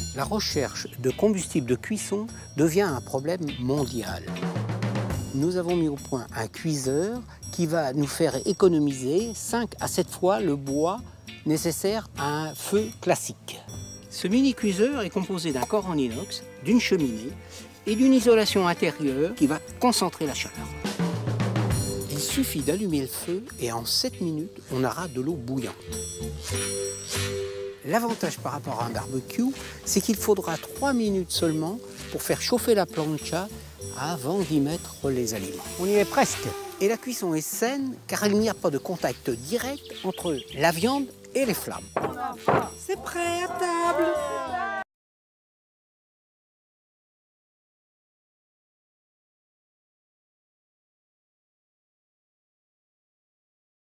La recherche de combustible de cuisson devient un problème mondial. Nous avons mis au point un cuiseur qui va nous faire économiser 5 à 7 fois le bois nécessaire à un feu classique. Ce mini-cuiseur est composé d'un corps en inox, d'une cheminée et d'une isolation intérieure qui va concentrer la chaleur. Il suffit d'allumer le feu et en 7 minutes, on aura de l'eau bouillante. L'avantage par rapport à un barbecue, c'est qu'il faudra 3 minutes seulement pour faire chauffer la plancha avant d'y mettre les aliments. On y est presque. Et la cuisson est saine car il n'y a pas de contact direct entre la viande et les flammes. C'est prêt à table.